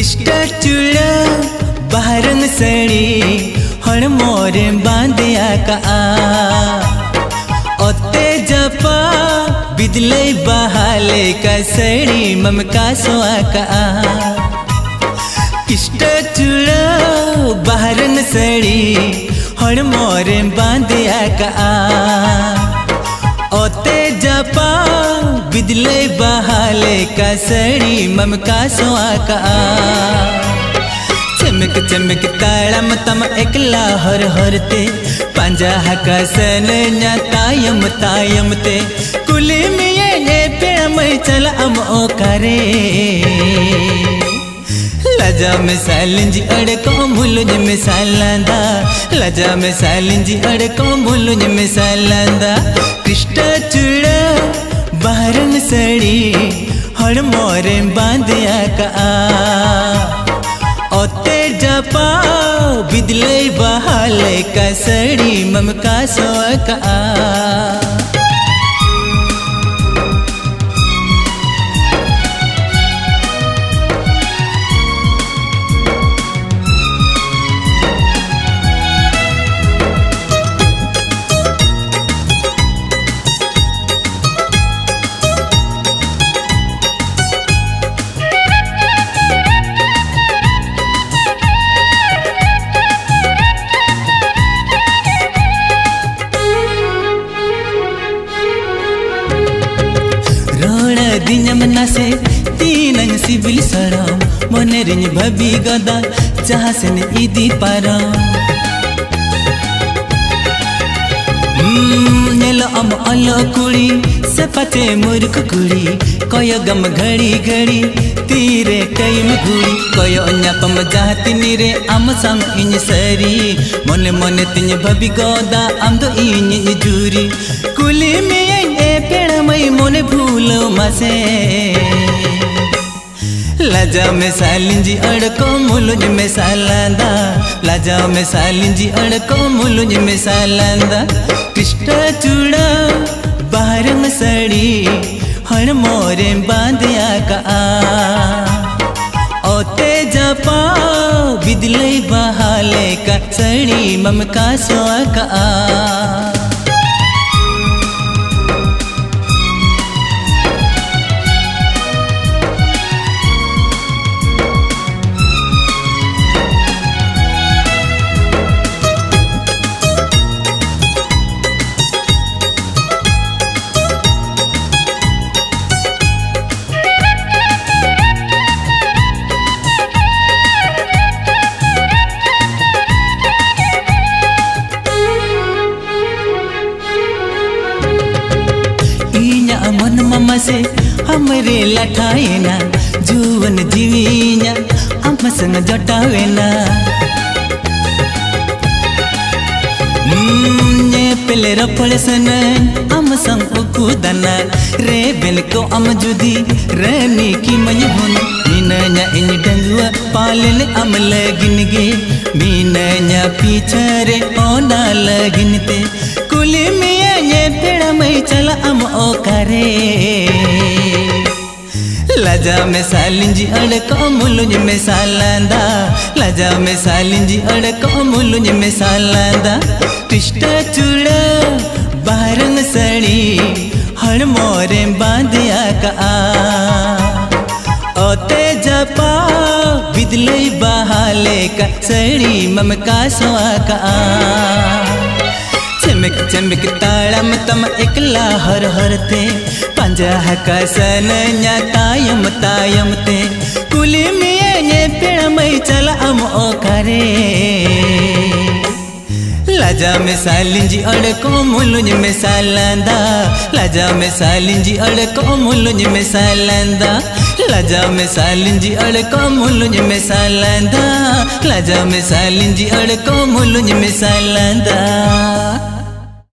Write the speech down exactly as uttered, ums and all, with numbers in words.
किष्टा चूड़ा बाहरंग सड़ी हण मोरे बांधिया का ओते जपा बिदले बहाले का सड़ी ममका सोआ का किष्टा चूड़ा बाहरंग सड़ी हण मोरे बांधिया का ओते जपा बिदले बहाले का सड़ी ममका सोआ का चमक चमक ताड़म तम एकला हर हरते पंजा हका सन न्या तायम तायम ते कुली में ये पेड़ में चल अम ओ करे लजा में सालिंजी अड़को मुलुज में सालांदा लजा में सालिंजी अड़को मुलुज में सालांदा किष्टा चूड़ा बाहरंग सड़ी हण मोरे बांधिया का ओते जपा बिदले बहाले का सड़ी ममका सोआ का दिनमना से तीन सिबिल सड़म मने रिंज भबी गदा जहाँ से ईदी पारा नेलो अम अलो कुड़ी से पचे मूर्ख कुड़ी कोयो गम घड़ी घड़ी तीरे कई में घुड़ी कोयो अन्यापम जाती नीरे अम सम इन सरी मने मने तिन भबी गदा अम दो इन जूरी कुली में पेड़ मई मोने भूलो मसे लजा में सालिंजी अड़को मुलुज में सालांदा लजा में सालिंजी अड़को मुलुज में सालांदा किष्टा चूड़ा बाहरंग सड़ी हण मोरे बांधिया का ओते जपा बिदले बहाले का सड़ी ममका सोआ का मन ममा से हमरे लठाएना जुवन जीवीना हम संग जटावेना ने पहले रफड़ सन हम संग उकुदना रे बेल को हम जुदी रहने की मई होन मीना इन डंगुआ पालन हम लगिन गे मीना पीछे रे ओना लगिन ते कुली में ये पेड़ में चला हम ओ करे लजा में सालिंजी अड़को मुलुज में सालांदा लजा में सालिंजी अड़को मुलुज में सालांदा किष्टा चूड़ा बाहरंग सड़ी हण मोरे बांधिया का ओते जपा बिदले बहाले का सड़ी ममका सोआ का चमक चमक ताड़म तम एकला हर हरते पंजा हका सन न्या तायम तायम ते कुली में ये पेड़ में चल हम ओ करे लजा में सालिंजी अड़को मुलुज में सालांदा लजा में सालिंजी अड़को मुलुज में सालांदा लजा में सालिंजी अड़को मुलुज में सालांदा लजा में सालिंजी अड़को मुलुज में सालांदा।